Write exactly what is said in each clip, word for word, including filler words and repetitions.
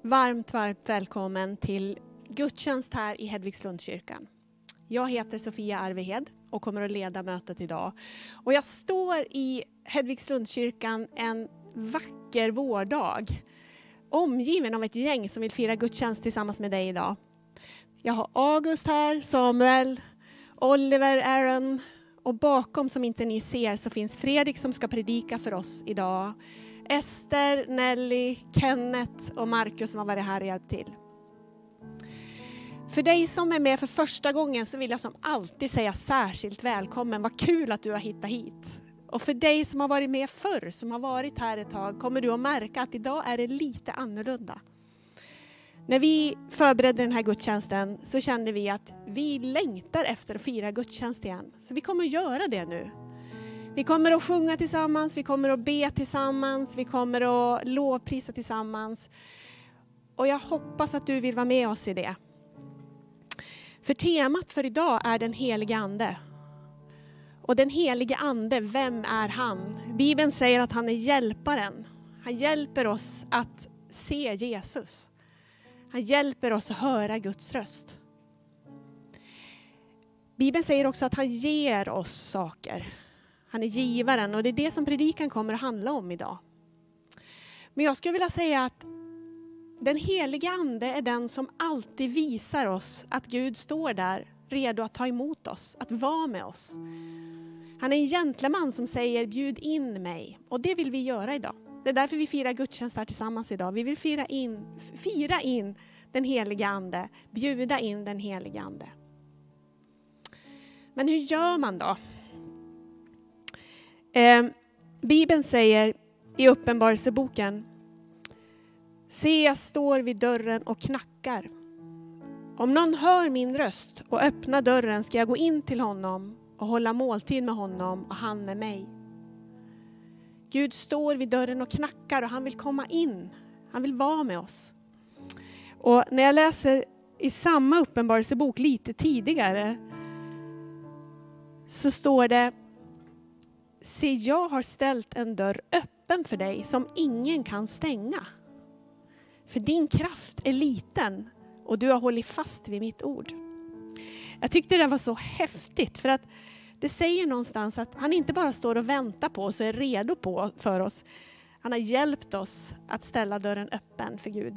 Varmt, varmt välkommen till gudstjänst här i Hedvigslundskyrkan. Jag heter Sofia Arvehed och kommer att leda mötet idag. Och jag står i Hedvigslundskyrkan en vacker vårdag, omgiven av ett gäng som vill fira gudstjänst tillsammans med dig idag. Jag har August här, Samuel, Oliver, Aaron och bakom som inte ni ser så finns Fredrik som ska predika för oss idag. Ester, Nelly, Kenneth och Marcus som har varit här och hjälpt till. För dig som är med för första gången så vill jag som alltid säga särskilt välkommen. Vad kul att du har hittat hit. Och för dig som har varit med förr, som har varit här ett tag, kommer du att märka att idag är det lite annorlunda. När vi förberedde den här gudstjänsten så kände vi att vi längtar efter att fira gudstjänst igen. Så vi kommer att göra det nu. Vi kommer att sjunga tillsammans, vi kommer att be tillsammans, vi kommer att lovprisa tillsammans. Och jag hoppas att du vill vara med oss i det. För temat för idag är den helige ande. Och den helige ande, vem är han? Bibeln säger att han är hjälparen. Han hjälper oss att se Jesus. Han hjälper oss att höra Guds röst. Bibeln säger också att han ger oss saker. Han är givaren och det är det som predikan kommer att handla om idag. Men jag skulle vilja säga att den heliga ande är den som alltid visar oss att Gud står där redo att ta emot oss, att vara med oss. Han är en gentleman som säger bjud in mig och det vill vi göra idag. Det är därför vi firar gudstjänst här tillsammans idag. Vi vill fira in, fira in den heliga ande, bjuda in den heliga ande. Men hur gör man då? Eh, Bibeln säger i Uppenbarelseboken: se, jag står vid dörren och knackar. Om någon hör min röst och öppnar dörren ska jag gå in till honom och hålla måltid med honom och han med mig. Gud står vid dörren och knackar och han vill komma in. Han vill vara med oss. Och när jag läser i samma Uppenbarelsebok lite tidigare så står det: se, jag har ställt en dörr öppen för dig som ingen kan stänga. För din kraft är liten och du har hållit fast vid mitt ord. Jag tyckte det var så häftigt för att det säger någonstans att han inte bara står och väntar på oss och är redo på för oss. Han har hjälpt oss att ställa dörren öppen för Gud.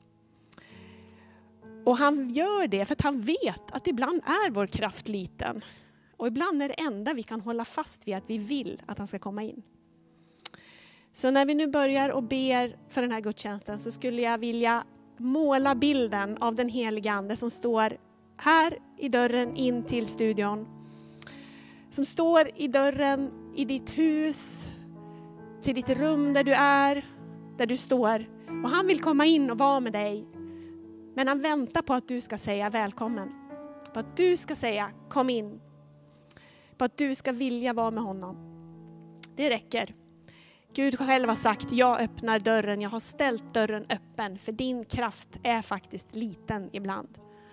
Och han gör det för att han vet att ibland är vår kraft liten. Och ibland är det enda vi kan hålla fast vid att vi vill att han ska komma in. Så när vi nu börjar och ber för den här gudstjänsten så skulle jag vilja måla bilden av den heliga ande som står här i dörren in till studion. Som står i dörren i ditt hus, till ditt rum där du är, där du står. Och han vill komma in och vara med dig. Men han väntar på att du ska säga välkommen. På att du ska säga kom in. På att du ska vilja vara med honom. Det räcker. Gud själv har sagt, jag öppnar dörren, jag har ställt dörren öppen. För din kraft är faktiskt liten ibland.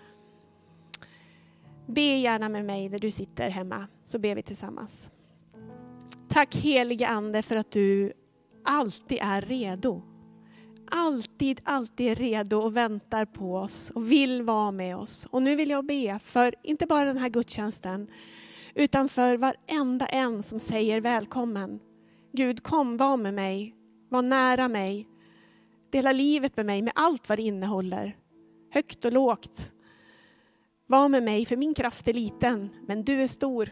Be gärna med mig när du sitter hemma, så ber vi tillsammans. Tack helige ande för att du alltid är redo. Alltid, alltid är redo och väntar på oss och vill vara med oss. Och nu vill jag be för inte bara den här gudstjänsten, utan för varenda en som säger välkommen. Gud, kom, var med mig, var nära mig. Dela livet med mig med allt vad det innehåller. Högt och lågt. Var med mig, för min kraft är liten, men du är stor.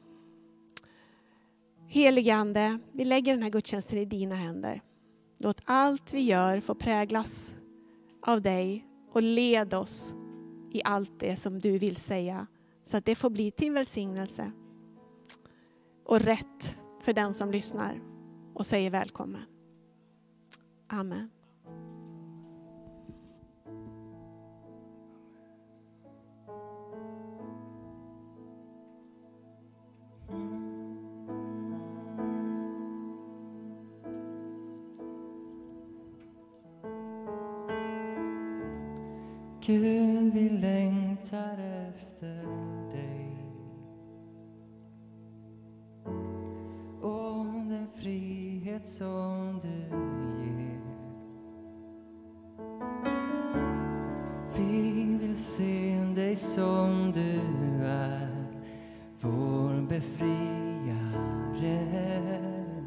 Helige ande, vi lägger den här gudstjänsten i dina händer. Låt allt vi gör få präglas av dig och led oss i allt det som du vill säga. Så att det får bli till välsignelse och rätt för den som lyssnar och säger välkommen. Amen. Gud, vi längtar efter dig och den frihet som du ger. vill se dig som du är, vår befriare.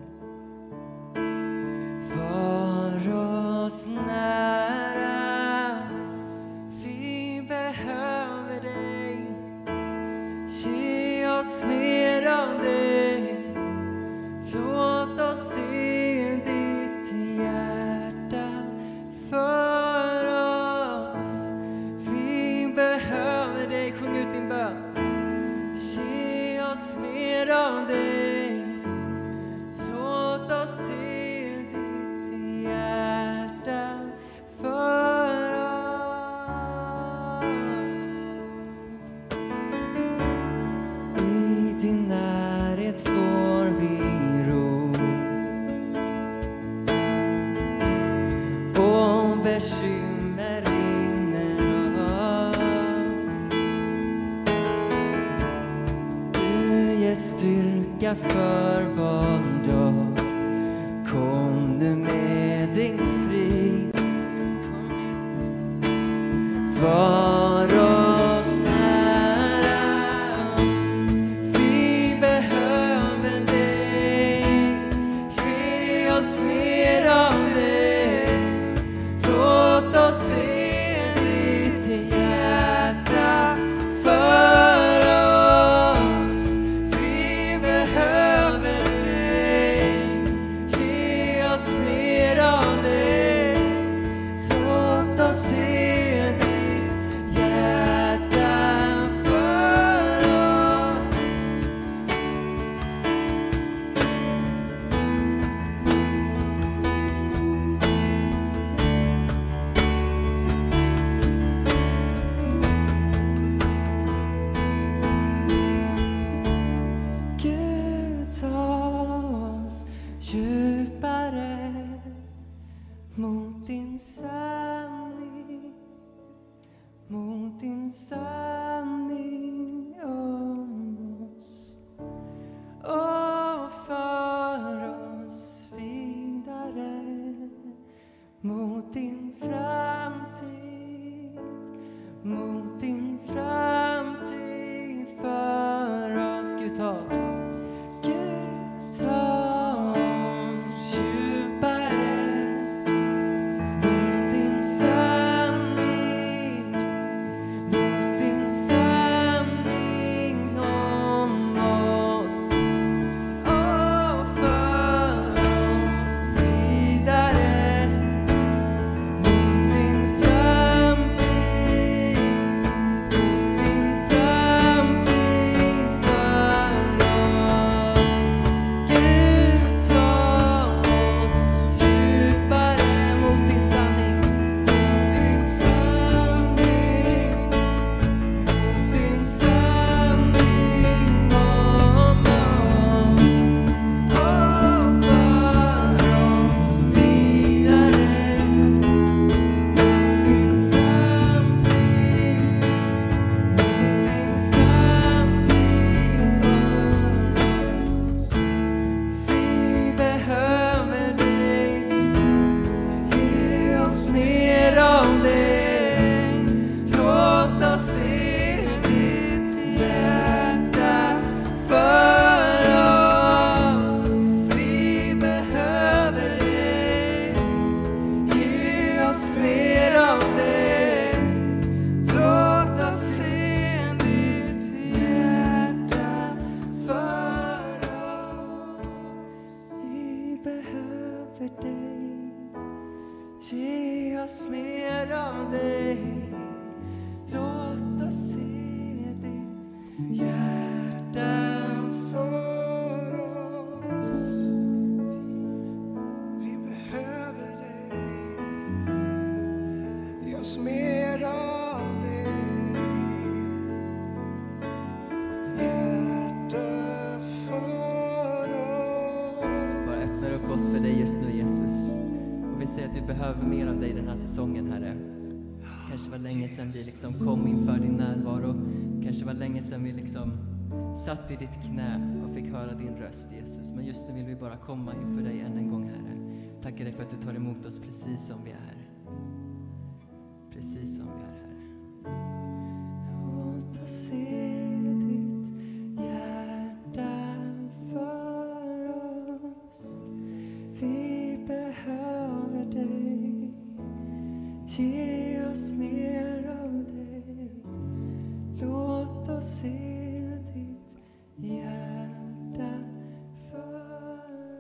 Var oss nära, vi behöver dig. Ge oss mer av dig. Låt oss se ditt hjärta för oss. Vi behöver dig. Sjung ut din bön. Ge oss mer av dig. Låt oss se ditt hjärta för oss. I din närhet får vi ro och bekymmer rinner av. Du ger styrka för var dag. Kom nu med din frid. Var oss nära, vi behöver dig. Ge oss mer av dig. Låt oss se ditt hjärta för oss. Vi behöver dig. Ge oss mer av dig. Låt oss se ditt hjärta för oss. Gud, ta oss djupare mot din sanning, mot din sanning om oss, och för oss vidare mot din framtid, mot din framtid för oss. Gud, ta oss. Gud, ta oss djupare mot din sanning, mot din sanning om oss, och för oss vidare mot din framtid, mot din framtid för oss. Gud, ta oss djupare mot din sanning, mot din sanning, mot din sanning om oss, och för oss vidare mot din framtid, mot din framtid för oss. Vi behöver dig. Ge oss mer av dig. Låt oss se ditt hjärta för oss. Vi behöver dig. Ge oss mer av dig. Låt oss se ditt hjärta för oss. Vi behöver dig. Ge oss mer av dig. Låt oss se ditt hjärta för oss. Vi behöver dig. Ge oss mer av dig. Hjärta för oss. Bara öppnar upp oss för dig just nu, Jesus. Och vi säger att vi behöver mer av dig den här säsongen, Herre. Kanske var länge sedan vi liksom kom inför din närvaro. Kanske var länge sedan vi liksom satt i ditt knä och fick höra din röst, Jesus. Men just nu vill vi bara komma inför dig än en gång, Herre. Tackar dig för att du tar emot oss precis som vi är. Precis som vi är, Herre. Ge oss mer av dig. Låt oss se ditt hjärta för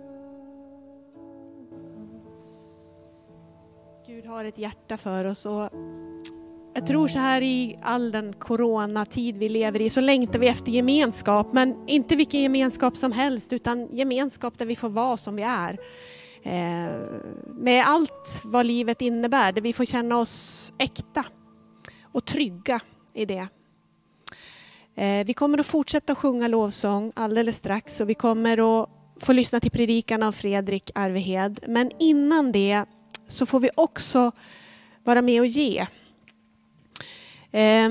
oss. Gud har ett hjärta för oss, och jag tror så här i all den coronatid vi lever i så längtar vi efter gemenskap, men inte vilken gemenskap som helst utan gemenskap där vi får vara som vi är. Eh, med allt vad livet innebär, där vi får känna oss äkta och trygga i det. Eh, vi kommer att fortsätta sjunga lovsång alldeles strax, och vi kommer att få lyssna till predikan av Fredrik Arvehed. Men innan det så får vi också vara med och ge. Eh,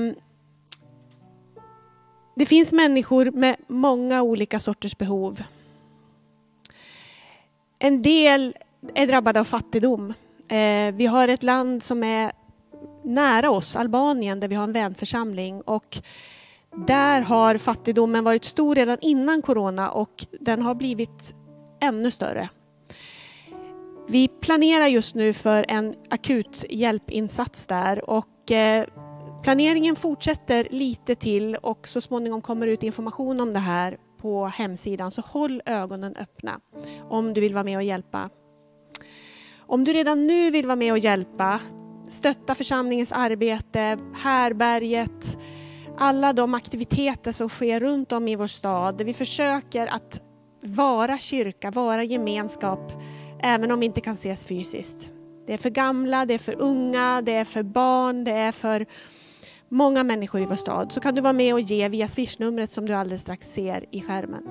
det finns människor med många olika sorters behov. En del är drabbade av fattigdom. Eh, vi har ett land som är nära oss, Albanien, där vi har en vänförsamling. Och där har fattigdomen varit stor redan innan corona, och den har blivit ännu större. Vi planerar just nu för en akut hjälpinsats där, och eh, planeringen fortsätter lite till, och så småningom kommer ut information om det här på hemsidan, så håll ögonen öppna om du vill vara med och hjälpa. Om du redan nu vill vara med och hjälpa, stötta församlingens arbete, härberget, alla de aktiviteter som sker runt om i vår stad, där vi försöker att vara kyrka, vara gemenskap, även om vi inte kan ses fysiskt. Det är för gamla, det är för unga, det är för barn, det är för många människor i vår stad. Så kan du vara med och ge via Swish-numret som du alldeles strax ser i skärmen.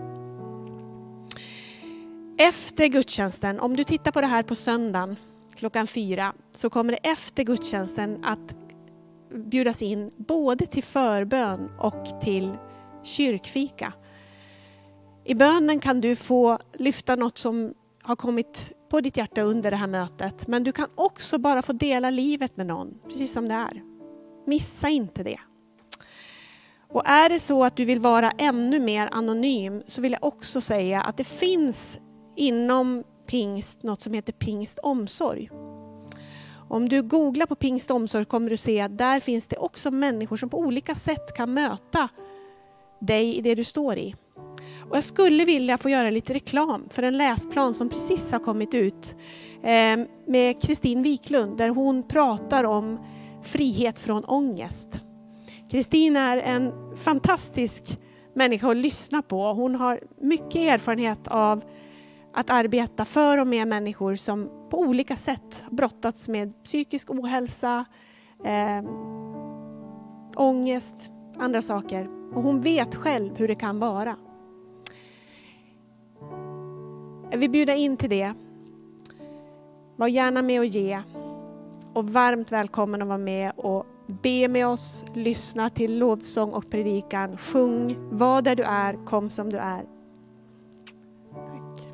Efter gudstjänsten, om du tittar på det här på söndagen klockan fyra, så kommer det efter gudstjänsten att bjudas in både till förbön och till kyrkfika. I bönen kan du få lyfta något som har kommit på ditt hjärta under det här mötet, men du kan också bara få dela livet med någon, precis som det är. Missa inte det. Och är det så att du vill vara ännu mer anonym, så vill jag också säga att det finns inom Pingst något som heter Pingst omsorg. Om du googlar på Pingst omsorg kommer du se att där finns det också människor som på olika sätt kan möta dig i det du står i. Och jag skulle vilja få göra lite reklam för en läsplan som precis har kommit ut eh, med Kristin Wiklund, där hon pratar om frihet från ångest. Kristin är en fantastisk människa att lyssna på. Hon har mycket erfarenhet av att arbeta för och med människor som på olika sätt brottats med psykisk ohälsa, eh, ångest, andra saker. Och hon vet själv hur det kan vara. Jag vill bjuda in till det. Var gärna med och ge. Och varmt välkommen att vara med och be med oss, lyssna till lovsång och predikan. Sjung, var där du är, kom som du är. Tack.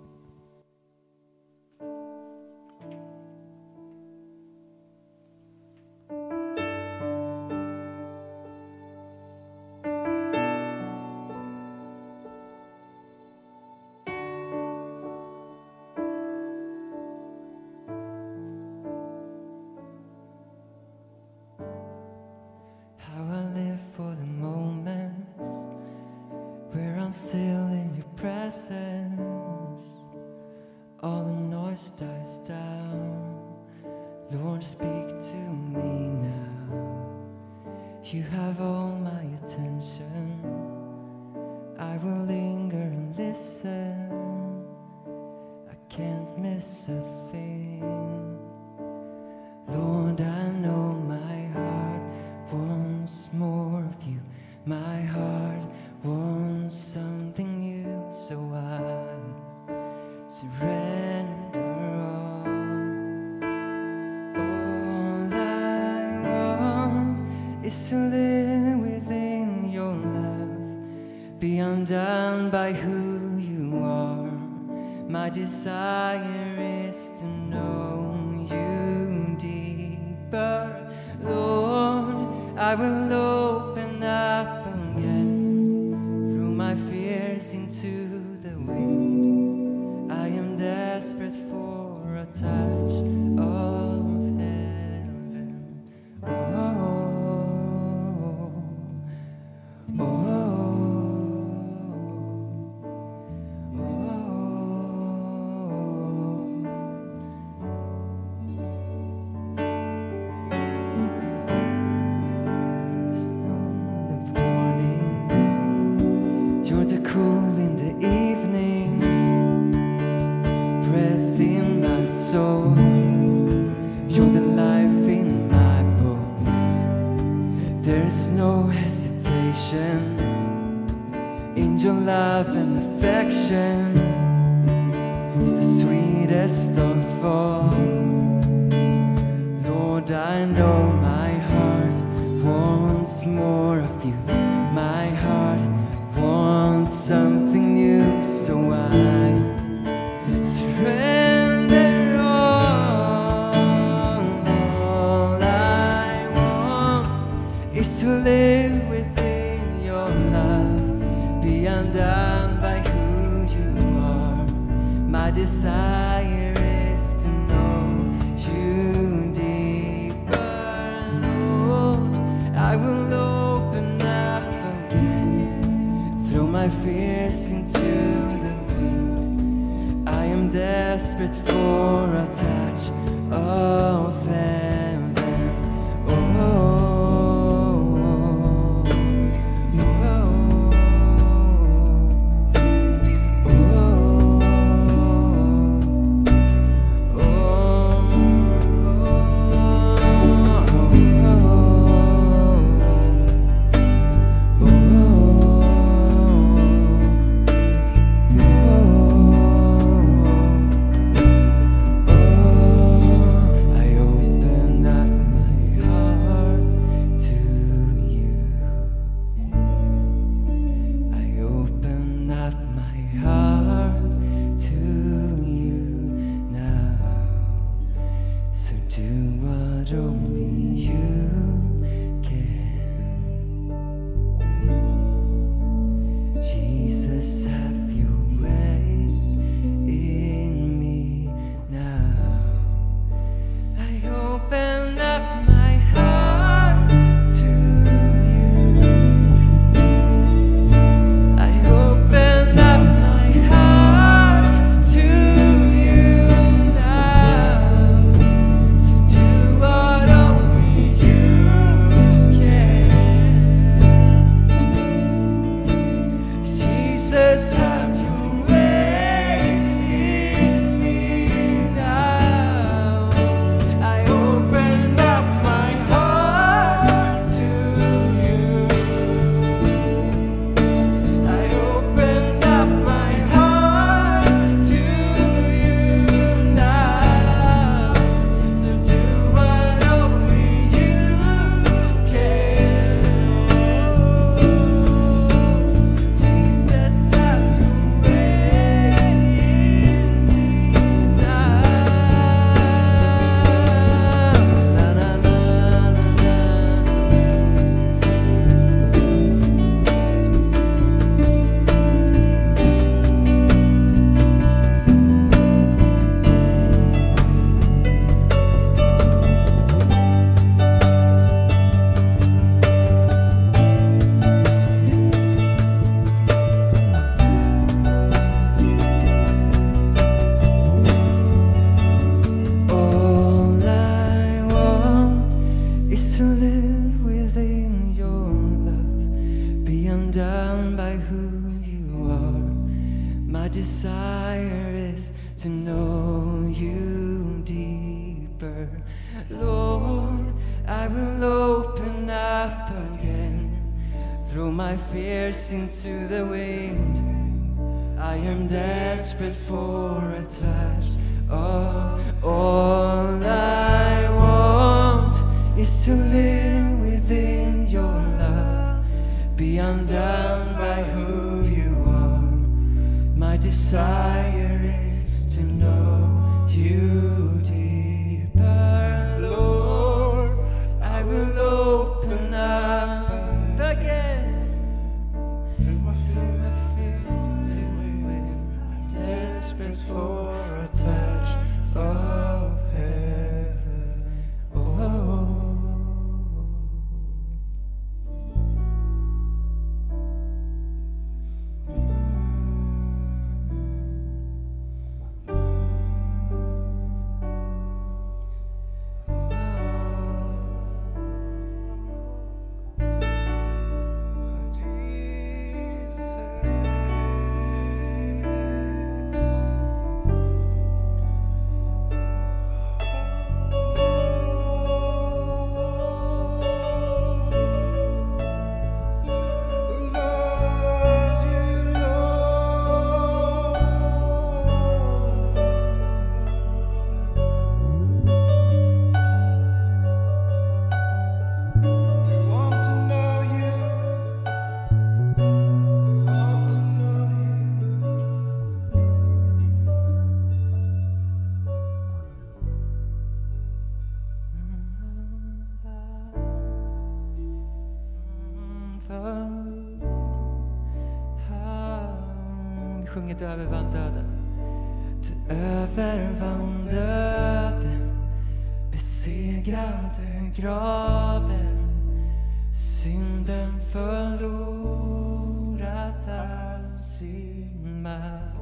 How I live for the moments where I'm still in your presence. All the noise dies down. Lord, speak to me now. You have all my attention. I will linger and listen. I can't miss a thing. Lord, I know my heart wants more of you. My heart wants something new, so I surrender all. All I want is to live within your love, be undone by who you are. My desire is to know you deeper, Lord. I will open up again, throw my fears into the wind. I am desperate for a touch of heaven. reflection in your love and affection. It's the sweetest of all. Lord, I know my heart wants more of you. My heart wants something new, so I surrender all. All I want is to live within your love, be undone by who you are. My desire is to know you deeper, Lord. I will open up again, throw my fears into the wind. I am desperate for a touch of heaven. Oh, into the wind. I am desperate for a touch of. All I want is to live within your love, be undone by who you are. My desire is to know you deeper, Lord. I will open up again. Desperate for a touch of heaven. Oh. för. Vi sjunger du övervann döden. Du övervann döden, besegrade graven, synden förlorat all sin makt.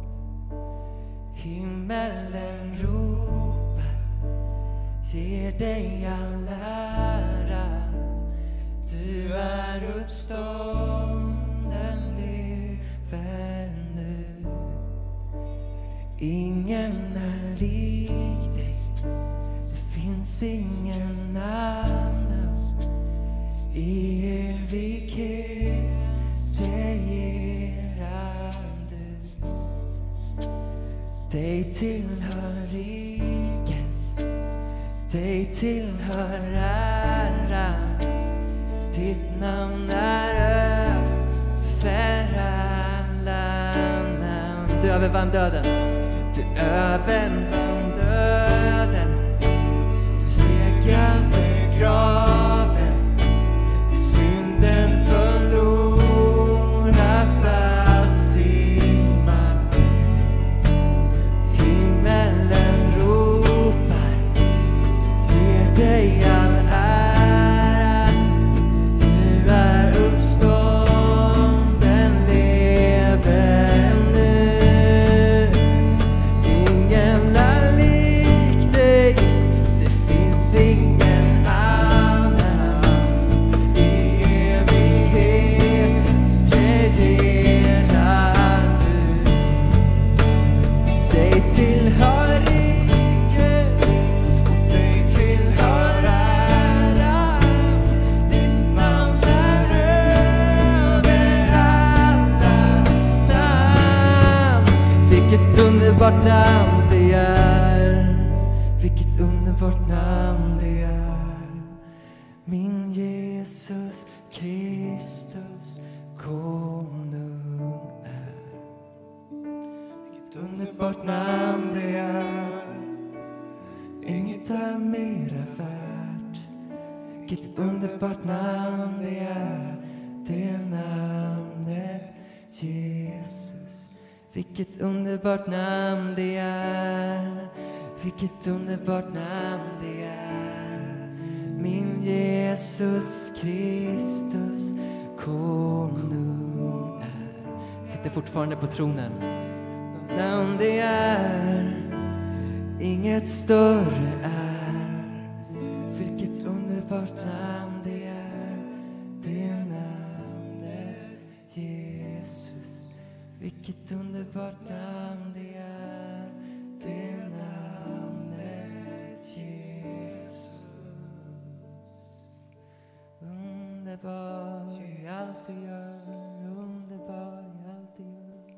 Himmelen ropar, ger dig all ära. Du är uppstånden, lever nu. Ingen är lik dig, det finns ingen annan. I evighet regerar du. Dig tillhör riket, dig tillhör äran. Ditt namn är över alla namn. Du övervann döden, du övervann döden. Du segrade graven, synden förlorat all sin makt. Himmelen ropar, ger dig all ära. Du är uppstånden, lever nu. Ingen är lik dig, det finns ingen annan. I evighet regerar du. Dig tillhör riket, och dig tillhör äran. Ditt namn är över alla namn. Vilket underbart namn det är, vilket underbart namn det är. Min Jesus Kristus konung är. Vilket underbart namn det är, inget är mera värt. Vilket underbart namn det är, det namnet Jesus. Vilket underbart namn det är, vilket underbart namn det är. Min Jesus Kristus konung är. Sitter fortfarande på tronen. Namn det är, inget större är. Vilket underbart namn det är, det namnet Jesus. Vilket underbart namn det är, det namnet Jesus. Underbar i allt du gör, underbar i allt du gör.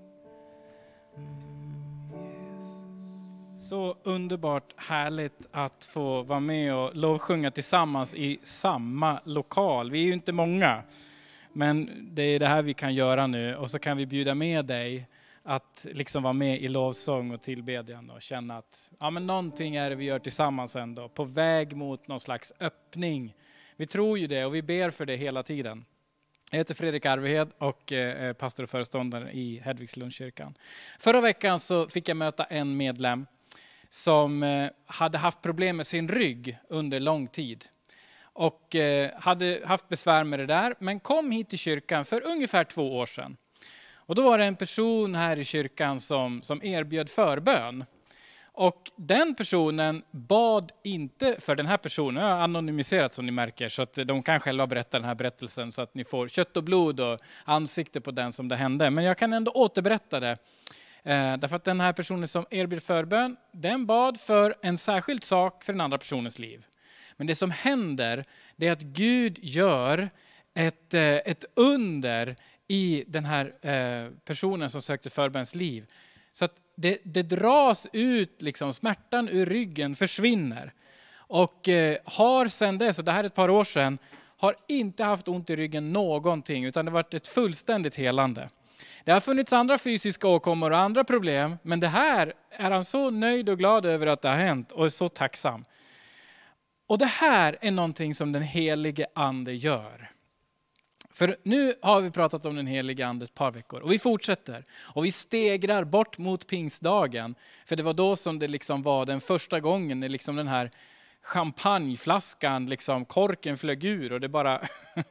Mm. Så underbart härligt att få vara med och lovsjunga tillsammans i samma lokal. Vi är ju inte många, men det är det här vi kan göra nu. Och så kan vi bjuda med dig att liksom vara med i lovsång och tillbedjan och känna att ja, men någonting är det vi gör tillsammans ändå. På väg mot någon slags öppning. Vi tror ju det och vi ber för det hela tiden. Jag heter Fredrik Arvehed och är pastor och föreståndare i Hedvigslundskyrkan. Förra veckan så fick jag möta en medlem som hade haft problem med sin rygg under lång tid. Och hade haft besvär med det där, men kom hit till kyrkan för ungefär två år sedan. Och då var det en person här i kyrkan som, som erbjöd förbön. Och den personen bad inte för den här personen. Jag har anonymiserat som ni märker, så att de kan själva berätta den här berättelsen så att ni får kött och blod och ansikte på den som det hände. Men jag kan ändå återberätta det. Eh, därför att den här personen som erbjöd förbön, den bad för en särskild sak för den andra personens liv. Men det som händer, det är att Gud gör ett, eh, ett under i den här eh, personen som sökte förböns liv. Så att det, det dras ut, liksom, smärtan ur ryggen försvinner. Och eh, har sedan dess, och det här är ett par år sedan, har inte haft ont i ryggen någonting, utan det har varit ett fullständigt helande. Det har funnits andra fysiska åkommor och andra problem, men det här är han så nöjd och glad över att det har hänt och är så tacksam. Och det här är någonting som den helige ande gör. För nu har vi pratat om den heliga ande ett par veckor och vi fortsätter. Och vi stegrar bort mot pingstdagen. För det var då som det liksom var den första gången när liksom den här champagneflaskan, liksom korken flög ur och det bara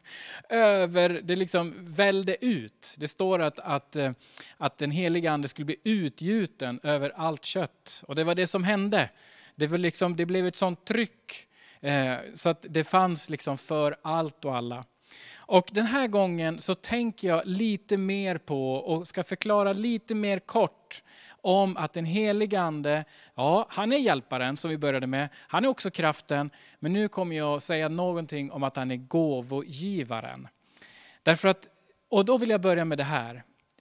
över, det liksom välde ut. Det står att, att, att den heliga ande skulle bli utgjuten över allt kött. Och det var det som hände. Det, var liksom, det blev ett sånt tryck eh, så att det fanns liksom för allt och alla. Och den här gången så tänker jag lite mer på och ska förklara lite mer kort om att den heliga ande, ja, han är hjälparen som vi började med. Han är också kraften, men nu kommer jag säga någonting om att han är gåvogivaren. Därför att, och då vill jag börja med det här.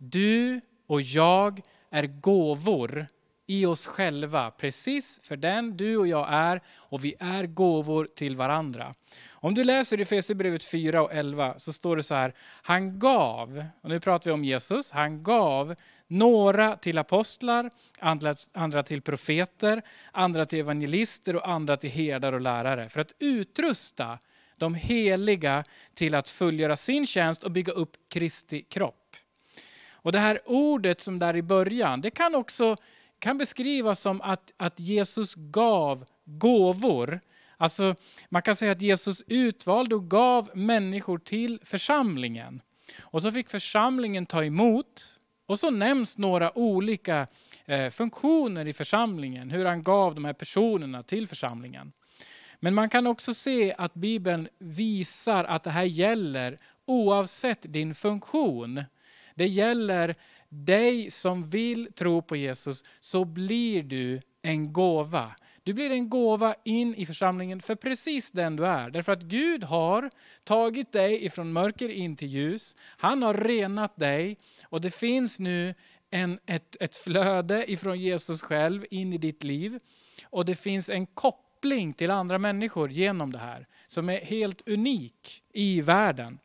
Du och jag är gåvor i oss själva, precis för den du och jag är, och vi är gåvor till varandra. Om du läser i Efesierbrevet fyra och elva så står det så här: han gav, och nu pratar vi om Jesus, han gav några till apostlar, andra, andra till profeter, andra till evangelister och andra till herdar och lärare för att utrusta de heliga till att fullgöra sin tjänst och bygga upp Kristi kropp. Och det här ordet som där i början, det kan också kan beskrivas som att, att Jesus gav gåvor. Alltså man kan säga att Jesus utvalde och gav människor till församlingen. Och så fick församlingen ta emot. Och så nämns några olika eh, funktioner i församlingen. Hur han gav de här personerna till församlingen. Men man kan också se att Bibeln visar att det här gäller oavsett din funktion. Det gäller dig som vill tro på Jesus, så blir du en gåva. Du blir en gåva in i församlingen för precis den du är. Därför att Gud har tagit dig ifrån mörker in till ljus. Han har renat dig och det finns nu en, ett, ett flöde ifrån Jesus själv in i ditt liv. Och det finns en koppling till andra människor genom det här som är helt unik i världen.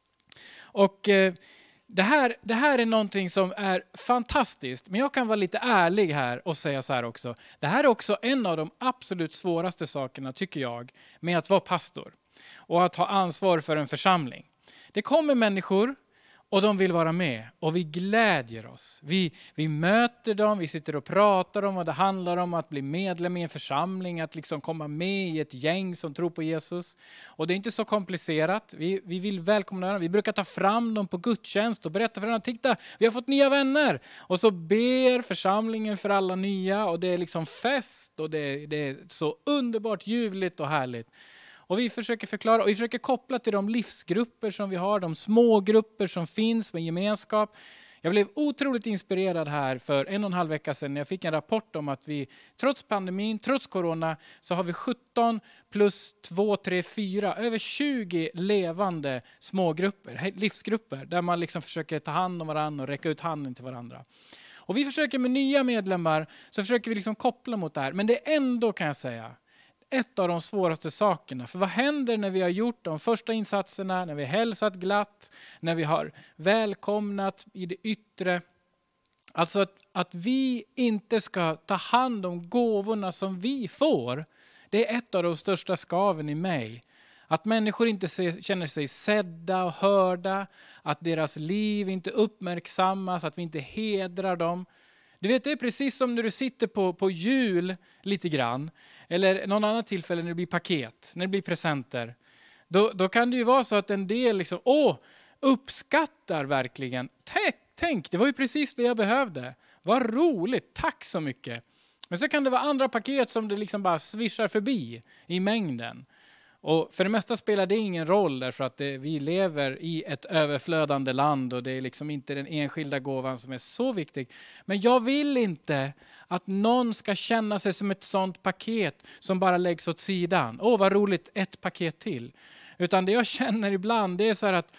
Och eh, Det här, det här är någonting som är fantastiskt, men jag kan vara lite ärlig här och säga så här också. Det här är också en av de absolut svåraste sakerna, tycker jag, med att vara pastor och att ha ansvar för en församling. Det kommer människor och de vill vara med och vi glädjer oss. Vi, vi möter dem, vi sitter och pratar om vad det handlar om att bli medlem i en församling, att liksom komma med i ett gäng som tror på Jesus. Och det är inte så komplicerat. Vi, vi vill välkomna dem. Vi brukar ta fram dem på gudstjänst och berätta för dem: titta, vi har fått nya vänner. Och så ber församlingen för alla nya och det är liksom fest och det, det är så underbart ljuvligt och härligt. Och vi försöker förklara och vi försöker koppla till de livsgrupper som vi har, de små grupper som finns med gemenskap. Jag blev otroligt inspirerad här för en och en halv vecka sedan när jag fick en rapport om att vi trots pandemin, trots corona, så har vi sjutton plus två, tre, fyra, över tjugo levande smågrupper, livsgrupper, där man liksom försöker ta hand om varandra och räcka ut handen till varandra. Och vi försöker med nya medlemmar så försöker vi liksom koppla mot det här, men det är ändå, kan jag säga, ett av de svåraste sakerna. För vad händer när vi har gjort de första insatserna, när vi har hälsat glatt, när vi har välkomnat i det yttre? Alltså att, att vi inte ska ta hand om gåvorna som vi får, det är ett av de största skaven i mig. Att människor inte se, känner sig sedda och hörda, att deras liv inte uppmärksammas, att vi inte hedrar dem. Du vet, det är precis som när du sitter på, på jul lite grann. Eller någon annan tillfälle när det blir paket, när det blir presenter. Då, då kan det ju vara så att en del liksom, åh, uppskattar verkligen. Tänk, tänk, det var ju precis det jag behövde. Vad roligt, tack så mycket. Men så kan det vara andra paket som det liksom bara svischar förbi i mängden. Och för det mesta spelar det ingen roll därför att det, vi lever i ett överflödande land och det är liksom inte den enskilda gåvan som är så viktig. Men jag vill inte att någon ska känna sig som ett sånt paket som bara läggs åt sidan. Åh, vad roligt, ett paket till. Utan det jag känner ibland, det är så här att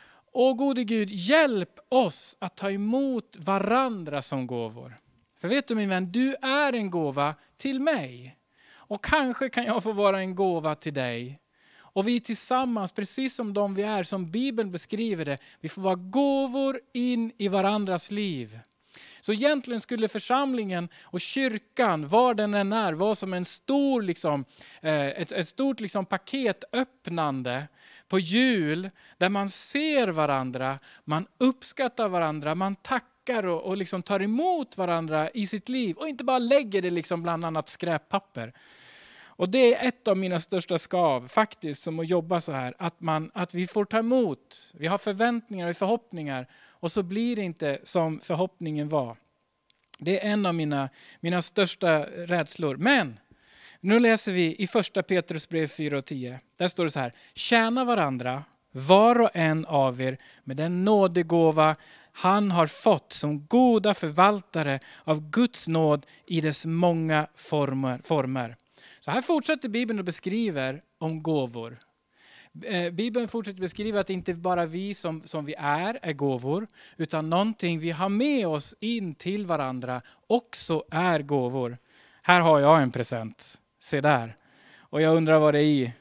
åh gode Gud, hjälp oss att ta emot varandra som gåvor. För vet du min vän, du är en gåva till mig. Och kanske kan jag få vara en gåva till dig. Och vi tillsammans, precis som de vi är, som Bibeln beskriver det, vi får vara gåvor in i varandras liv. Så egentligen skulle församlingen och kyrkan, var den än är, vara som en stor, liksom, eh, ett, ett stort liksom, paketöppnande på jul. Där man ser varandra, man uppskattar varandra, man tackar och, och liksom tar emot varandra i sitt liv. Och inte bara lägger det liksom bland annat skräppapper. Och det är ett av mina största skav faktiskt som att jobba så här. Att, man, att vi får ta emot, vi har förväntningar och förhoppningar. Och så blir det inte som förhoppningen var. Det är en av mina, mina största rädslor. Men nu läser vi i första Petrus brev fyra och tio. Där står det så här. Tjäna varandra, var och en av er, med den nådegåva han har fått som goda förvaltare av Guds nåd i dess många former. former. Så här fortsätter Bibeln och beskriver om gåvor. Bibeln fortsätter beskriva att inte bara vi som, som vi är är gåvor, utan någonting vi har med oss in till varandra också är gåvor. Här har jag en present. Se där. Och jag undrar vad det är i.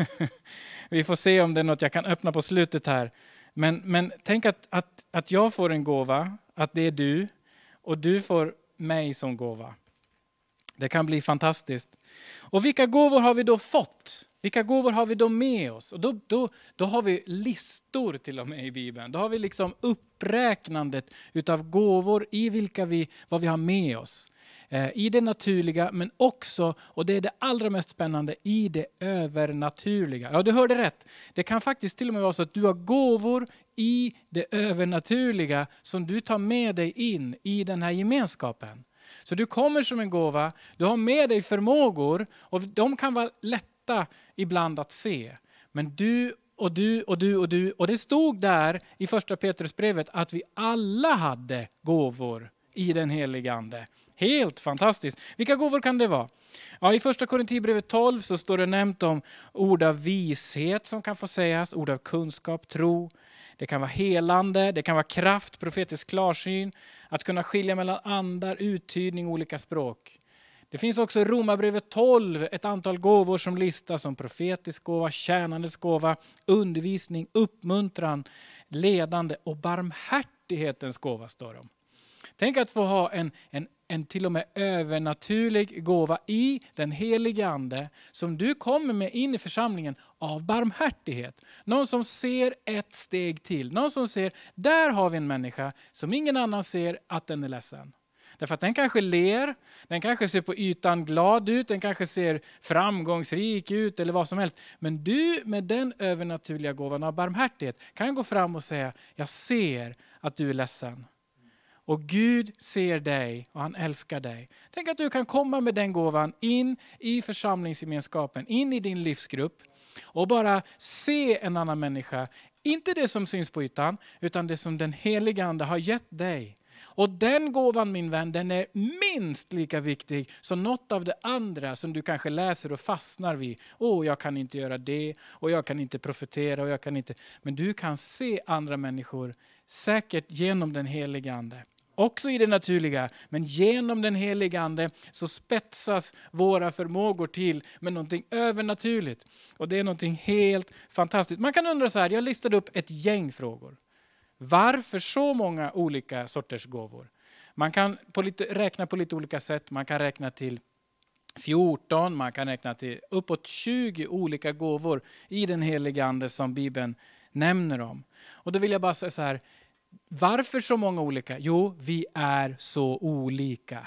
Vi får se om det är något jag kan öppna på slutet här. Men, men tänk att, att, att jag får en gåva, att det är du, och du får mig som gåva. Det kan bli fantastiskt. Och vilka gåvor har vi då fått? Vilka gåvor har vi då med oss? Och då, då, då har vi listor till och med i Bibeln. Då har vi liksom uppräknandet utav gåvor i vilka vi, vad vi har med oss. Eh, I det naturliga, men också, och det är det allra mest spännande, i det övernaturliga. Ja, du hörde rätt. Det kan faktiskt till och med vara så att du har gåvor i det övernaturliga som du tar med dig in i den här gemenskapen. Så du kommer som en gåva, du har med dig förmågor och de kan vara lätta ibland att se. Men du och du och du och du, och det stod där i första Petrusbrevet att vi alla hade gåvor i den helige ande. Helt fantastiskt. Vilka gåvor kan det vara? Ja, i första Korinthierbrevet tolv så står det nämnt om ord av vishet som kan få sägas, ord av kunskap, tro. Det kan vara helande, det kan vara kraft, profetisk klarsyn, att kunna skilja mellan andar, uttydning, olika språk. Det finns också i Romarbrevet tolv ett antal gåvor som listas som profetisk gåva, tjänandets gåva, undervisning, uppmuntran, ledande och barmhärtighetens gåva står de. Tänk att få ha en, en, en till och med övernaturlig gåva i den helige ande som du kommer med in i församlingen av barmhärtighet. Någon som ser ett steg till. Någon som ser, där har vi en människa som ingen annan ser att den är ledsen. Därför att den kanske ler, den kanske ser på ytan glad ut, den kanske ser framgångsrik ut eller vad som helst. Men du med den övernaturliga gåvan av barmhärtighet kan gå fram och säga, jag ser att du är ledsen. Och Gud ser dig och han älskar dig. Tänk att du kan komma med den gåvan in i församlingsgemenskapen, in i din livsgrupp. Och bara se en annan människa. Inte det som syns på ytan, utan det som den heliga ande har gett dig. Och den gåvan, min vän, den är minst lika viktig som något av det andra som du kanske läser och fastnar vid. Åh, oh, jag kan inte göra det och jag kan inte profetera och jag kan inte. Men du kan se andra människor säkert genom den heliga ande. Också i det naturliga, men genom den heliga ande så spetsas våra förmågor till med någonting övernaturligt. Och det är någonting helt fantastiskt. Man kan undra så här, jag listade upp ett gäng frågor. Varför så många olika sorters gåvor? Man kan på lite, räkna på lite olika sätt. Man kan räkna till fjorton, man kan räkna till uppåt tjugo olika gåvor i den heliga ande som Bibeln nämner om. Och då vill jag bara säga så här, varför så många olika? Jo, vi är så olika.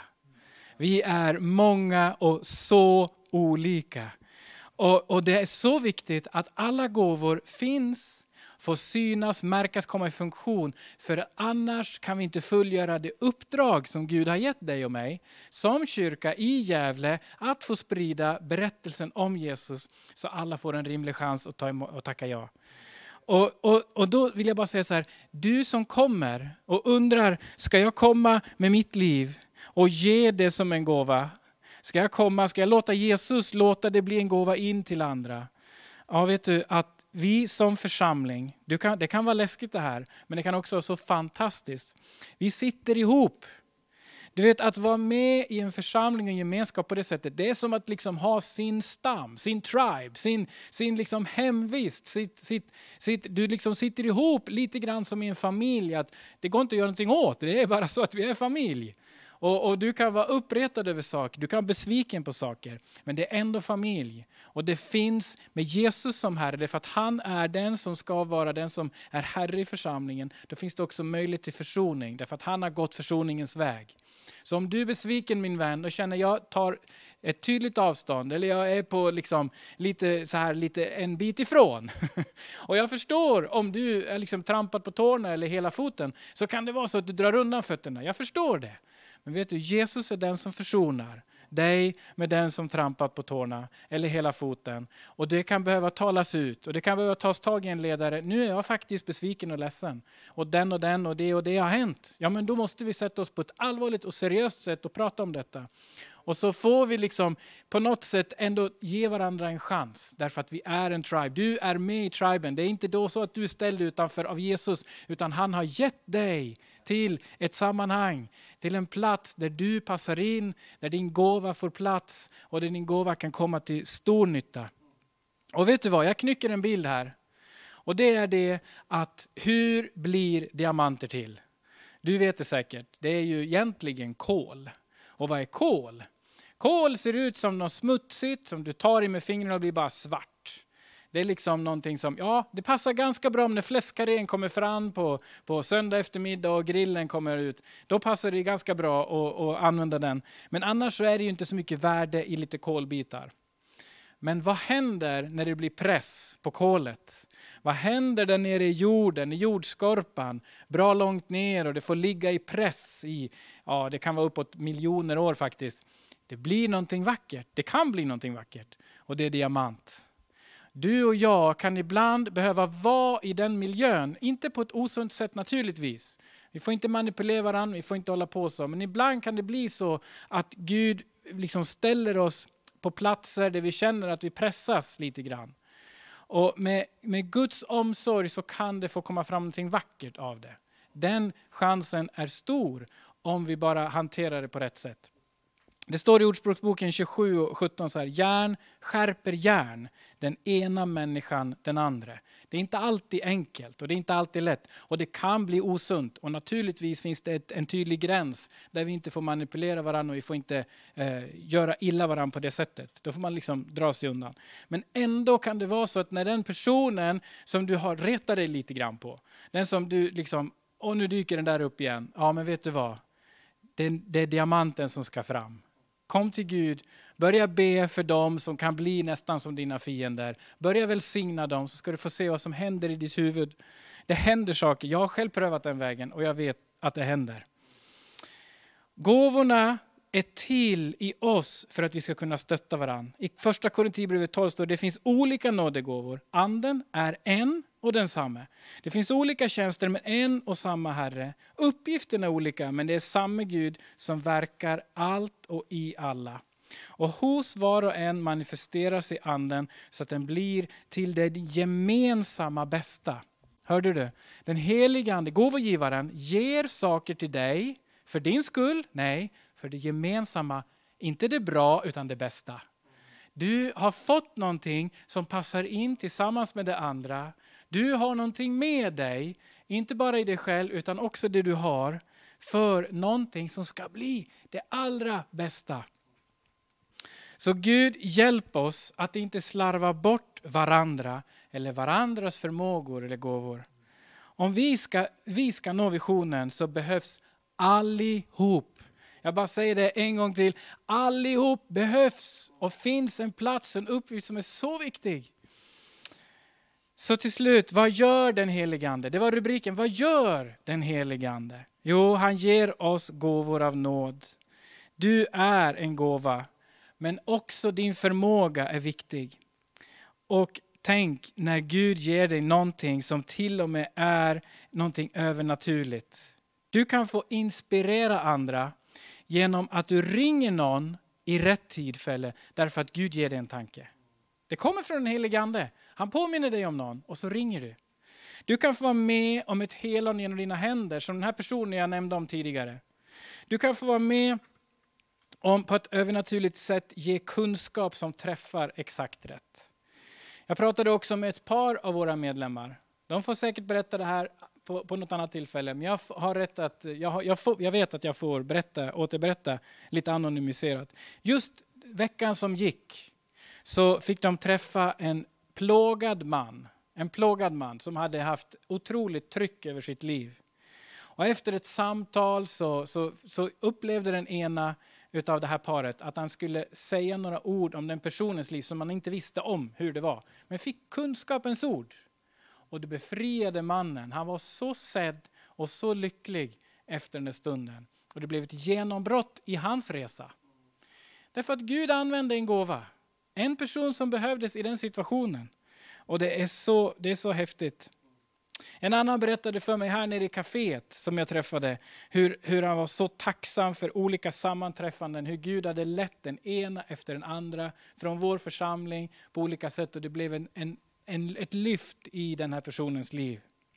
Vi är många och så olika. Och, och det är så viktigt att alla gåvor finns, får synas, märkas, komma i funktion. För annars kan vi inte fullgöra det uppdrag som Gud har gett dig och mig som kyrka i Gävle att få sprida berättelsen om Jesus så alla får en rimlig chans att ta emot och tacka ja. Och, och, och då vill jag bara säga så här, du som kommer och undrar, ska jag komma med mitt liv och ge det som en gåva? Ska jag komma, ska jag låta Jesus låta det bli en gåva in till andra? Ja, vet du att vi som församling, du kan, det kan vara läskigt det här, men det kan också vara så fantastiskt. Vi sitter ihop. Du vet, att vara med i en församling och en gemenskap på det sättet, det är som att liksom ha sin stam, sin tribe, sin, sin liksom hemvist. Sitt, sitt, sitt, du liksom sitter ihop lite grann som i en familj. Att det går inte att göra någonting åt, det är bara så att vi är familj. Och, och du kan vara uppretad över saker, du kan vara besviken på saker. Men det är ändå familj. Och det finns med Jesus som herre, därför att han är den som ska vara den som är herre i församlingen. Då finns det också möjlighet till försoning, därför att han har gått försoningens väg. Så om du är besviken min vän och känner jag tar ett tydligt avstånd, eller jag är på liksom lite så här lite en bit ifrån. Och jag förstår om du är liksom trampat på tårna eller hela foten, så kan det vara så att du drar undan fötterna. Jag förstår det. Men vet du, Jesus är den som försonar dig med den som trampat på tårna eller hela foten. Och det kan behöva talas ut och det kan behöva tas tag i en ledare. Nu är jag faktiskt besviken och ledsen. Och den och den och det och det har hänt. Ja, men då måste vi sätta oss på ett allvarligt och seriöst sätt och prata om detta. Och så får vi liksom på något sätt ändå ge varandra en chans. Därför att vi är en tribe. Du är med i triben. Det är inte då så att du är ställd utanför av Jesus. Utan han har gett dig till ett sammanhang. Till en plats där du passar in. Där din gåva får plats. Och där din gåva kan komma till stor nytta. Och vet du vad? Jag knycker en bild här. Och det är det att hur blir diamanter till? Du vet det säkert. Det är ju egentligen kol. Och vad är kol? Kol ser ut som något smutsigt som du tar i med fingrarna och blir bara svart. Det är liksom någonting som, ja, det passar ganska bra när fläskkarrén kommer fram på, på söndag eftermiddag och grillen kommer ut. Då passar det ganska bra att, att använda den. Men annars så är det ju inte så mycket värde i lite kolbitar. Men vad händer när det blir press på kolet? Vad händer där nere i jorden, i jordskorpan, bra långt ner och det får ligga i press i, ja det kan vara uppåt miljoner år faktiskt. Det blir någonting vackert, det kan bli någonting vackert och det är diamant. Du och jag kan ibland behöva vara i den miljön, inte på ett osunt sätt naturligtvis. Vi får inte manipulera varandra, vi får inte hålla på så, men ibland kan det bli så att Gud liksom ställer oss på platser där vi känner att vi pressas lite grann. Och med, med Guds omsorg så kan det få komma fram någonting vackert av det. Den chansen är stor om vi bara hanterar det på rätt sätt. Det står i Ordspråksboken tjugosju och sjutton så här. Järn skärper järn, den ena människan den andra. Det är inte alltid enkelt och det är inte alltid lätt. Och det kan bli osunt. Och naturligtvis finns det ett, en tydlig gräns där vi inte får manipulera varandra och vi får inte eh, göra illa varandra på det sättet. Då får man liksom dra sig undan. Men ändå kan det vara så att när den personen som du har retat dig lite grann på. Den som du liksom, och nu dyker den där upp igen. Ja men vet du vad? Det, det är diamanten som ska fram. Kom till Gud, börja be för dem som kan bli nästan som dina fiender. Börja välsigna dem så ska du få se vad som händer i ditt huvud. Det händer saker, jag har själv prövat den vägen och jag vet att det händer. Gåvorna är till i oss för att vi ska kunna stötta varandra. I första Korinthierbrevet tolv står det finns olika nådegåvor. Anden är en och densamme. Det finns olika tjänster men en och samma Herre. Uppgifterna är olika men det är samma Gud som verkar allt och i alla. Och hos var och en manifesterar sig anden så att den blir till det gemensamma bästa. Hörde du? Den heliga ande, gåvogivaren, ger saker till dig för din skull. Nej, för det gemensamma. Inte det bra utan det bästa. Du har fått någonting som passar in tillsammans med det andra. Du har någonting med dig, inte bara i dig själv utan också det du har, för någonting som ska bli det allra bästa. Så Gud hjälp oss att inte slarva bort varandra eller varandras förmågor eller gåvor. Om vi ska, vi ska nå visionen så behövs allihop. Jag bara säger det en gång till. Allihop behövs och finns en plats, en uppgift som är så viktig. Så till slut, vad gör den helige ande? Det var rubriken. Vad gör den helige ande? Jo, han ger oss gåvor av nåd. Du är en gåva. Men också din förmåga är viktig. Och tänk när Gud ger dig någonting som till och med är någonting övernaturligt. Du kan få inspirera andra genom att du ringer någon i rätt tillfälle därför att Gud ger dig en tanke. Det kommer från den helige ande. Han påminner dig om någon och så ringer du. Du kan få vara med om ett helande genom dina händer som den här personen jag nämnde om tidigare. Du kan få vara med om på ett övernaturligt sätt ge kunskap som träffar exakt rätt. Jag pratade också med ett par av våra medlemmar. De får säkert berätta det här på, på något annat tillfälle. Men jag, har rätt att, jag, har, jag, får, jag vet att jag får berätta, återberätta lite anonymiserat. Just veckan som gick så fick de träffa en plågad man. En plågad man som hade haft otroligt tryck över sitt liv. Och efter ett samtal så, så, så upplevde den ena utav det här paret att han skulle säga några ord om den personens liv som man inte visste om hur det var. Men fick kunskapens ord. Och det befriade mannen. Han var så sedd och så lycklig efter den stunden. Och det blev ett genombrott i hans resa. Därför att Gud använde en gåva. En person som behövdes i den situationen. Och det är så, det är så häftigt. En annan berättade för mig här nere i kaféet som jag träffade. Hur, hur han var så tacksam för olika sammanträffanden. Hur Gud hade lett den ena efter den andra. Från vår församling på olika sätt. Och det blev en, en, en, ett lyft i den här personens liv.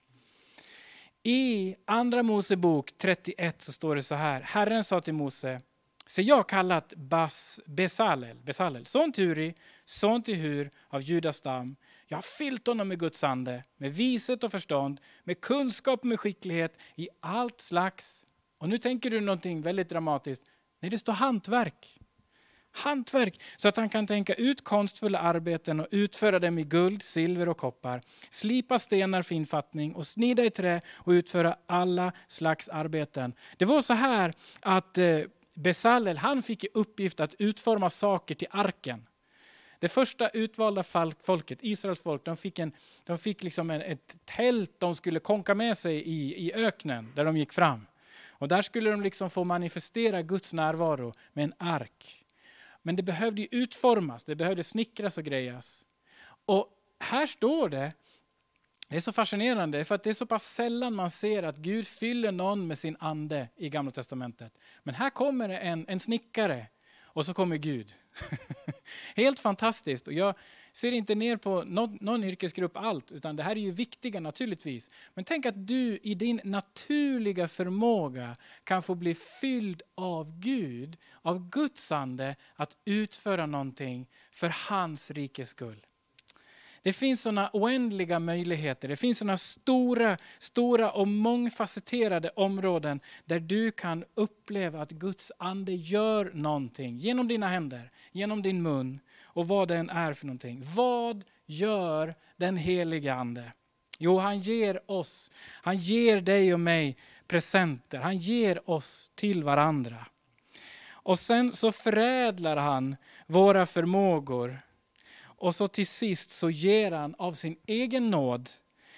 I andra Mosebok trettioett så står det så här. Herren sa till Mose. Så jag kallat Bas, Besalel, Besalel, son till Uri, son till Hur av Judas stam. Jag har fyllt honom med Guds ande, med vishet och förstånd, med kunskap och med skicklighet i allt slags. Och nu tänker du någonting väldigt dramatiskt. Nej, det står hantverk. Hantverk, så att han kan tänka ut konstfulla arbeten och utföra dem i guld, silver och koppar. Slipa stenar för infattning och snida i trä och utföra alla slags arbeten. Det var så här att eh, Besalel, han fick i uppgift att utforma saker till arken. Det första utvalda folket, Israels folk, de fick, en, de fick liksom en, ett tält de skulle konka med sig i, i öknen där de gick fram. Och där skulle de liksom få manifestera Guds närvaro med en ark. Men det behövde ju utformas, det behövde snickras och grejas. Och här står det, det är så fascinerande för att det är så pass sällan man ser att Gud fyller någon med sin ande i Gamla testamentet. Men här kommer en, en snickare och så kommer Gud. Helt fantastiskt. Och jag ser inte ner på någon, någon yrkesgrupp allt, utan det här är ju viktiga naturligtvis. Men tänk att du i din naturliga förmåga kan få bli fylld av Gud, av Guds ande, att utföra någonting för hans rikes skull. Det finns sådana oändliga möjligheter. Det finns sådana stora, stora och mångfacetterade områden där du kan uppleva att Guds ande gör någonting genom dina händer, genom din mun och vad den är för någonting. Vad gör den heliga ande? Jo, han ger oss, han ger dig och mig presenter. Han ger oss till varandra. Och sen så förädlar han våra förmågor. Och så till sist så ger han av sin egen nåd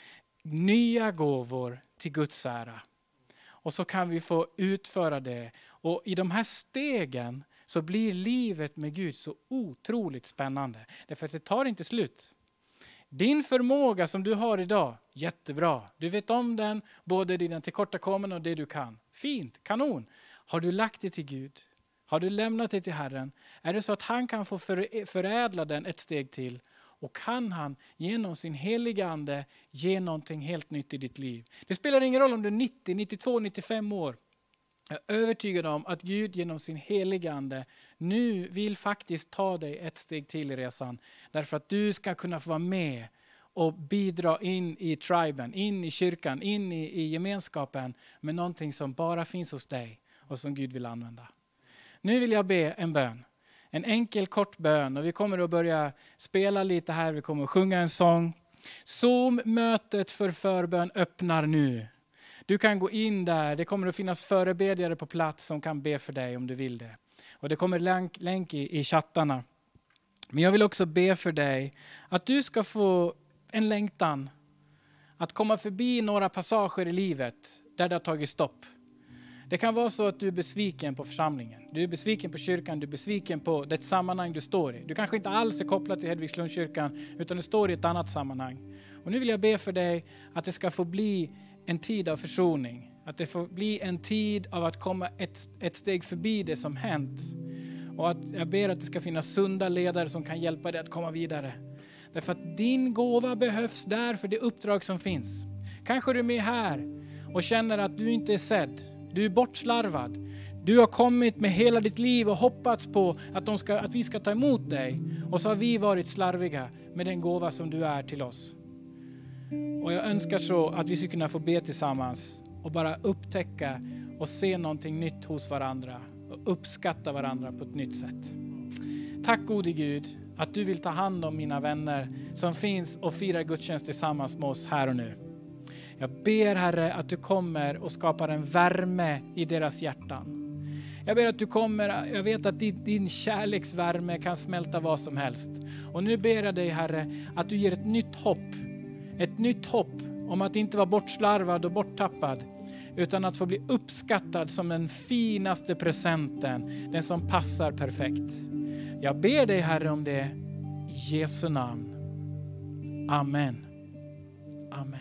nya gåvor till Guds ära. Och så kan vi få utföra det. Och i de här stegen så blir livet med Gud så otroligt spännande. Därför att det tar inte slut. Din förmåga som du har idag, jättebra. Du vet om den, både dina tillkortakommanden och det du kan. Fint, kanon. Har du lagt det till Gud? Har du lämnat det till Herren? Är det så att han kan få förädla den ett steg till? Och kan han genom sin heliga ande ge någonting helt nytt i ditt liv? Det spelar ingen roll om du är nittio, nittiotvå, nittiofem år. Jag är övertygad om att Gud genom sin heliga ande nu vill faktiskt ta dig ett steg till i resan. Därför att du ska kunna få vara med och bidra in i triben, in i kyrkan, in i, i gemenskapen med någonting som bara finns hos dig och som Gud vill använda. Nu vill jag be en bön. En enkel kort bön. Och vi kommer att börja spela lite här. Vi kommer att sjunga en sång. Zoom-mötet för förbön öppnar nu. Du kan gå in där. Det kommer att finnas förebedjare på plats som kan be för dig om du vill det. Och det kommer länk, länk i, i chattarna. Men jag vill också be för dig att du ska få en längtan att komma förbi några passager i livet där det har tagit stopp. Det kan vara så att du är besviken på församlingen. Du är besviken på kyrkan. Du är besviken på det sammanhang du står i. Du kanske inte alls är kopplad till Hedvigslundskyrkan utan du står i ett annat sammanhang. Och nu vill jag be för dig att det ska få bli en tid av försoning. Att det får bli en tid av att komma ett, ett steg förbi det som hänt. Och att jag ber att det ska finnas sunda ledare som kan hjälpa dig att komma vidare. Därför att din gåva behövs där för det uppdrag som finns. Kanske du är med här och känner att du inte är sedd. Du är bortslarvad. Du har kommit med hela ditt liv och hoppats på att, de ska, att vi ska ta emot dig. Och så har vi varit slarviga med den gåva som du är till oss. Och jag önskar så att vi ska kunna få be tillsammans och bara upptäcka och se någonting nytt hos varandra. Och uppskatta varandra på ett nytt sätt. Tack gode Gud att du vill ta hand om mina vänner som finns och firar gudstjänst tillsammans med oss här och nu. Jag ber Herre att du kommer och skapar en värme i deras hjärtan. Jag ber att du kommer, jag vet att din, din kärleksvärme kan smälta vad som helst. Och nu ber jag dig Herre att du ger ett nytt hopp. Ett nytt hopp om att inte vara bortslarvad och borttappad. Utan att få bli uppskattad som den finaste presenten. Den som passar perfekt. Jag ber dig Herre om det. I Jesu namn. Amen. Amen.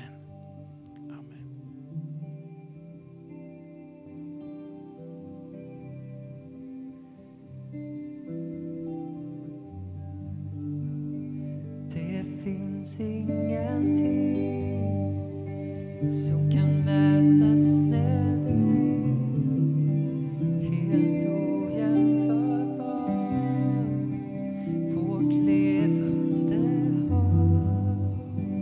Det finns ingenting som kan mätas med dig. Helt ojämförbar, vårt levande hopp.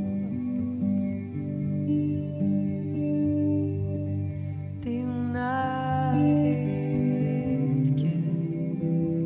Din närhet, Gud.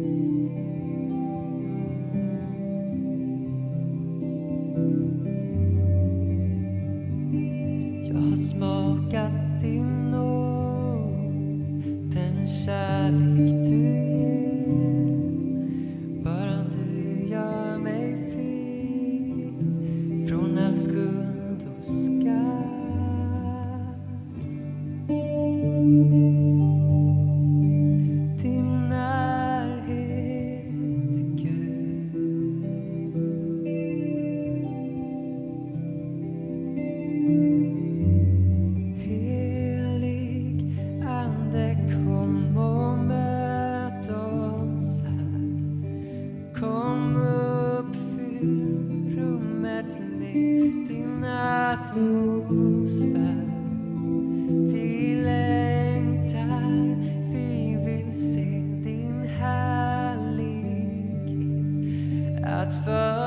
Jag har smakat din nåd, den kärlek du ger. Bara du gör mig fri från all skuld och skam. Din närhet, Gud. Helig Ande, kom och möt oss här. Kom uppfyll rummet med din atmosfär. Vi längtar, vi vill se din härlighet. Att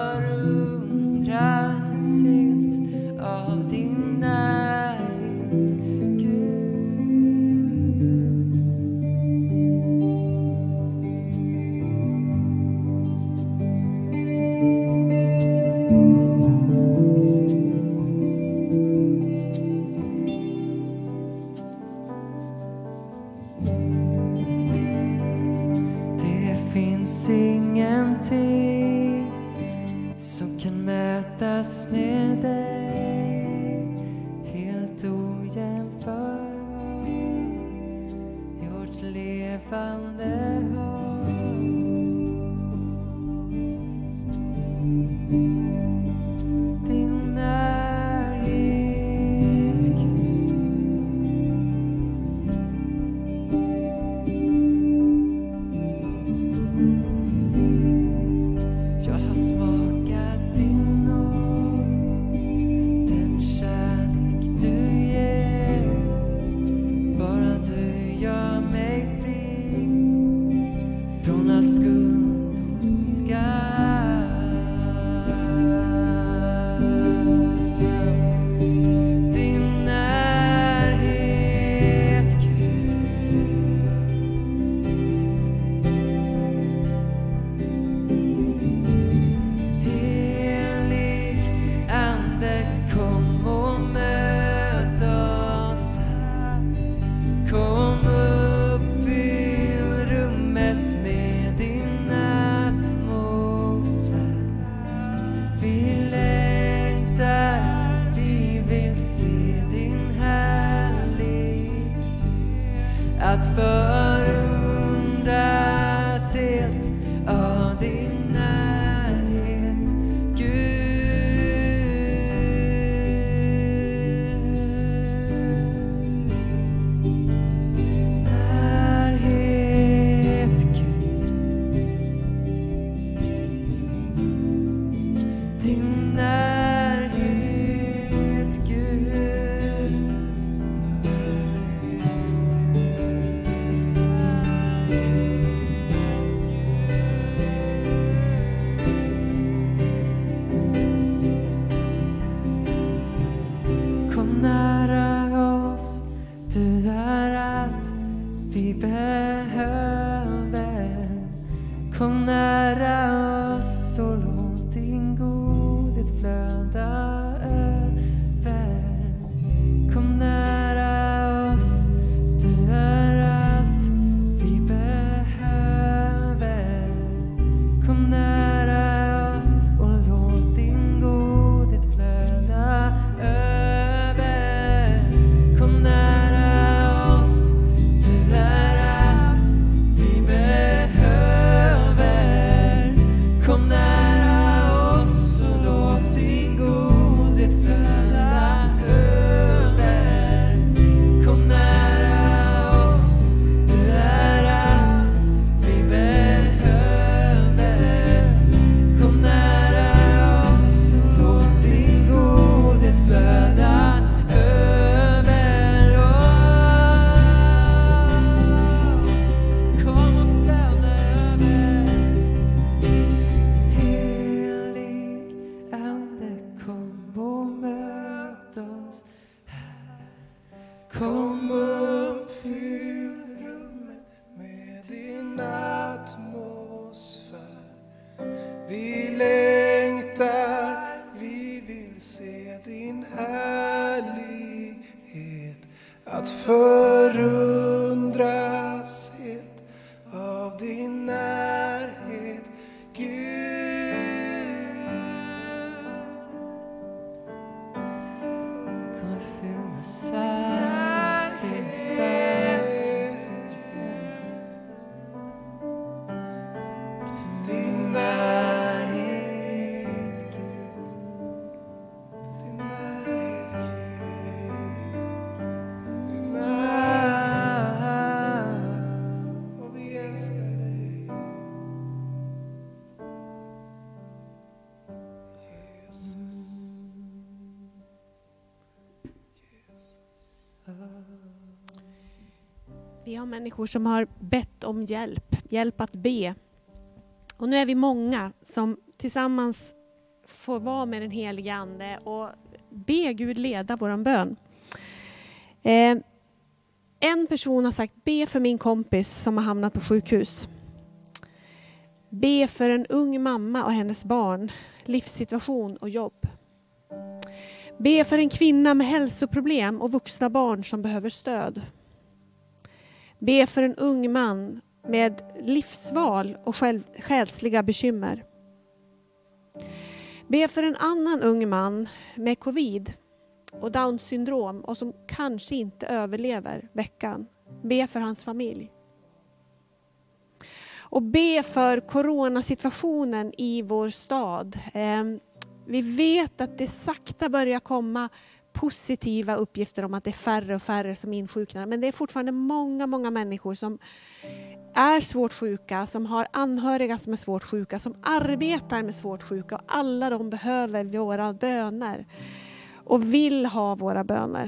förundras helt av din närhet, Gud. Det finns ingenting som kan mätas med dig. Helt ojämförbar, vårt levande hopp. Din närhet, Gud. Jag har smakat din nåd, den kärlek du ger. Bara du gör mig fri från all skuld och skam. Din närhet, Gud. Helig Ande, kom och möt oss här. Kom uppfyll rummet med din atmosfär. Vi längtar, vi vill se din härlighet. Att förundras helt av din närhet, Gud. Närhet, Gud. Din närhet, Gud. Kom nära oss och låt din godhet flöda över. Kom nära oss, du är allt vi behöver. Kom nära oss och låt din godhet flöda över. Kom nära oss, du är allt vi behöver. Kom nära oss och låt din godhet flöda över. Kom nära oss, du är allt vi behöver. Kom nära oss och låt din godhet flöda över oss. Kom och flöda över. Helig Ande, kom och möt oss här. Kom upp, fyll rummet med din atmosfär. Vi längtar, vi vill se din härlighet. Att förundras helt av din närhet, Gud. Kom och fyll oss här, fyll oss här. Din närhet, Gud. Din närhet, Gud. Din närhet. Och vi älskar dig. Jesus. Vi har människor som har bett om hjälp, hjälp att be. Och nu är vi många som tillsammans får vara med den helige Ande och be Gud leda våran bön. Eh, en person har sagt, be för min kompis som har hamnat på sjukhus. Be för en ung mamma och hennes barn, livssituation och jobb. Be för en kvinna med hälsoproblem och vuxna barn som behöver stöd. Be för en ung man med livsval och själv, själsliga bekymmer. Be för en annan ung man med covid och Downs syndrom och som kanske inte överlever veckan. Be för hans familj. Och be för coronasituationen i vår stad. Eh, vi vet att det sakta börjar komma positiva uppgifter om att det är färre och färre som insjuknar. Men det är fortfarande många, många människor som är svårt sjuka, som har anhöriga som är svårt sjuka, som arbetar med svårt sjuka. Och alla de behöver våra böner och vill ha våra böner.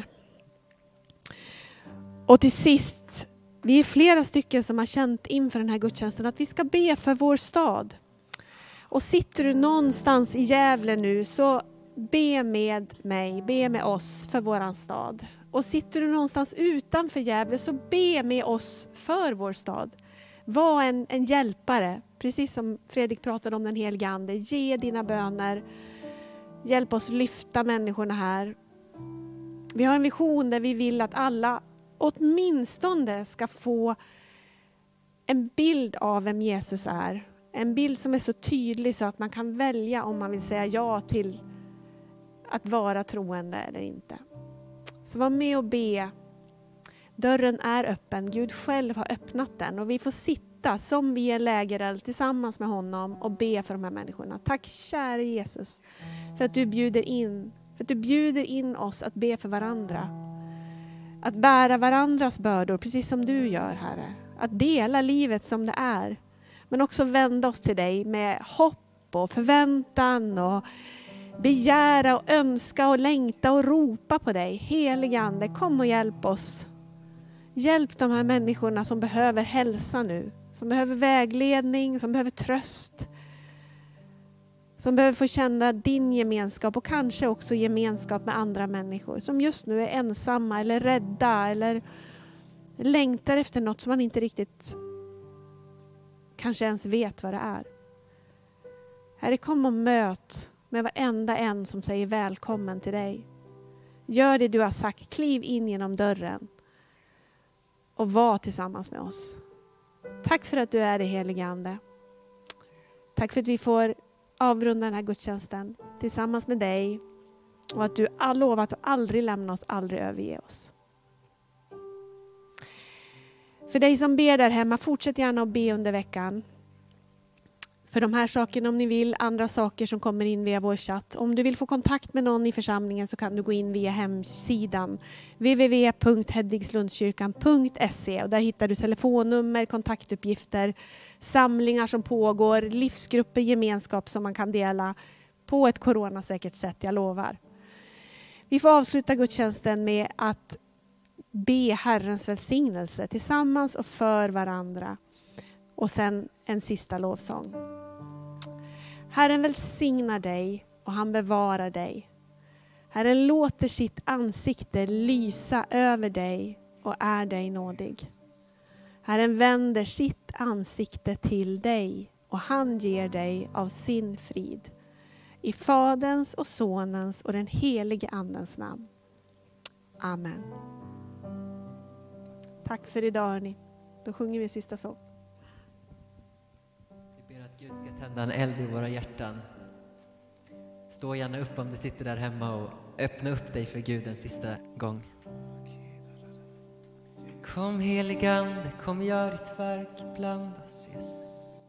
Och till sist, vi är flera stycken som har känt inför den här gudstjänsten att vi ska be för vår stad. Och sitter du någonstans i Gävle nu, så be med mig, be med oss för våran stad. Och sitter du någonstans utanför Gävle, så be med oss för vår stad. Var en, en hjälpare, precis som Fredrik pratade om den helige Ande. Ge dina böner, hjälp oss lyfta människorna här. Vi har en vision där vi vill att alla åtminstone ska få en bild av vem Jesus är. En bild som är så tydlig så att man kan välja om man vill säga ja till att vara troende eller inte. Så var med och be. Dörren är öppen. Gud själv har öppnat den. Och vi får sitta som vi är lägereld tillsammans med honom och be för de här människorna. Tack kära Jesus för att du bjuder in, för att du bjuder in oss att be för varandra. Att bära varandras bördor precis som du gör, Herre. Att dela livet som det är. Men också vända oss till dig med hopp och förväntan och begära och önska och längta och ropa på dig. Helige Ande, kom och hjälp oss. Hjälp de här människorna som behöver hälsa nu. Som behöver vägledning, som behöver tröst. Som behöver få känna din gemenskap och kanske också gemenskap med andra människor. Som just nu är ensamma eller rädda eller längtar efter något som man inte riktigt kanske ens vet vad det är. Herre, kom och möt med varenda en som säger välkommen till dig. Gör det du har sagt, kliv in genom dörren och var tillsammans med oss. Tack för att du är det, helige Ande. Tack för att vi får avrunda den här gudstjänsten tillsammans med dig. Och att du har lovat att aldrig lämna oss, aldrig överge oss. För dig som ber där hemma, fortsätt gärna att be under veckan. För de här sakerna om ni vill, andra saker som kommer in via vår chatt. Om du vill få kontakt med någon i församlingen så kan du gå in via hemsidan w w w punkt hedvigslundskyrkan punkt se och där hittar du telefonnummer, kontaktuppgifter, samlingar som pågår, livsgrupper, gemenskap som man kan dela på ett coronasäkert sätt, jag lovar. Vi får avsluta gudstjänsten med att be Herrens välsignelse tillsammans och för varandra. Och sen en sista lovsång. Herren välsignar dig och han bevarar dig. Herren låter sitt ansikte lysa över dig och är dig nådig. Herren vänder sitt ansikte till dig och han ger dig av sin frid. I Faderns och Sonens och den helige Andens namn. Amen. Tack för idag hörni. Då sjunger vi sista sång. Vi ber att Gud ska tända en eld i våra hjärtan. Stå gärna upp om du sitter där hemma och öppna upp dig för Gud en sista gång. Kom heligande, kom gör ditt verk bland oss, Jesus.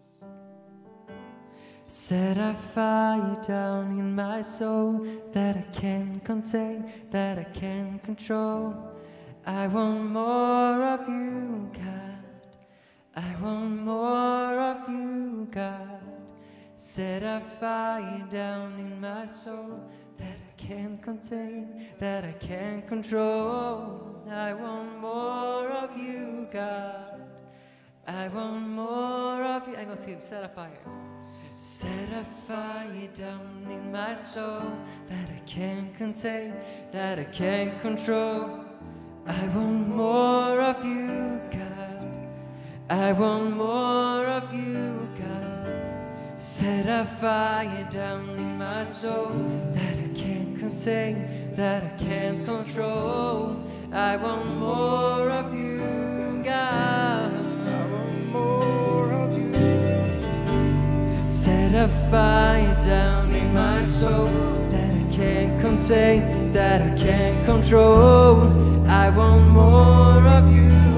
Set a fire down in my soul that I can't contain, that I can't control. I want more of you, God. I want more of you, God. Set a fire down in my soul that I can't contain, that I can't control. I want more of you, God. I want more of you. En gång till, set a fire. Set a fire down in my soul that I can't contain, that I can't control. I want more of you, God. I want more of you, God. Set a fire down in my soul that I can't contain, that I can't control. I want more of you, God. I want more of you. Set a fire down in my soul that I can't contain, that I can't control. I want more of you.